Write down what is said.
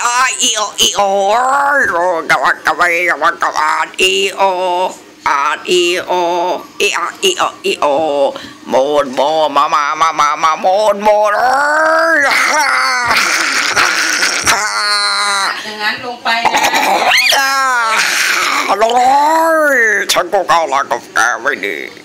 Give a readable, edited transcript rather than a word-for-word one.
อีโออีโอกะวะกะวะกะวะกะวะอีโออีโออีอีโออีโอโมดโมมาโมดอย่างนั้นลงไปนะลอยฉันก็เข้าหลังกับแกไม่ดี